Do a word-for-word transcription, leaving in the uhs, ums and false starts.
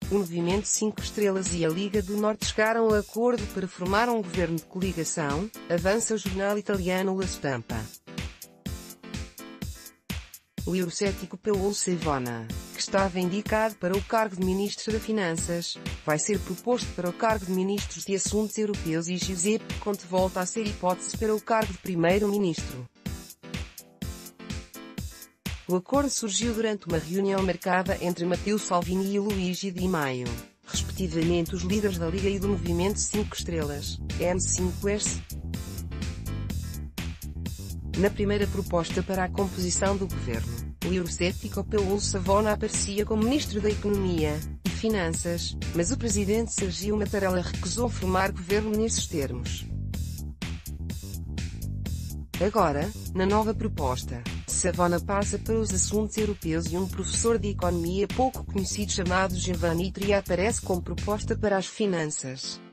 O Movimento cinco Estrelas e a Liga do Norte chegaram a acordo para formar um governo de coligação, avança o jornal italiano La Stampa. O eurocético Paolo Savona, que estava indicado para o cargo de Ministro das Finanças, vai ser proposto para o cargo de Ministro de Assuntos Europeus e Giuseppe Conte volta a ser hipótese para o cargo de Primeiro-Ministro. O acordo surgiu durante uma reunião marcada entre Matteo Salvini e Luigi Di Maio, respectivamente os líderes da Liga e do Movimento cinco Estrelas, M cinco S. Na primeira proposta para a composição do governo, o eurocético Paolo Savona aparecia como Ministro da Economia e Finanças, mas o presidente Sergio Mattarella recusou formar governo nesses termos. Agora, na nova proposta, Savona passa para os assuntos europeus e um professor de economia pouco conhecido chamado Giovanni Tria aparece como proposta para as finanças.